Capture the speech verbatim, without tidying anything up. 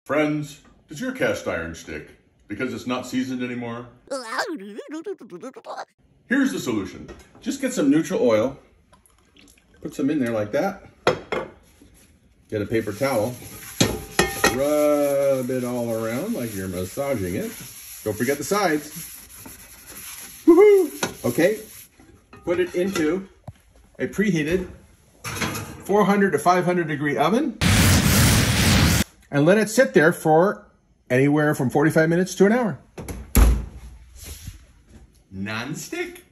Friends, does your cast iron stick because it's not seasoned anymore? Here's the solution. Just get some neutral oil, put some in there like that, get a paper towel, rub it all around like you're massaging it. Don't forget the sides. Woohoo! Okay, put it into a preheated four hundred to five hundred degree oven and let it sit there for anywhere from forty-five minutes to an hour. Non-stick.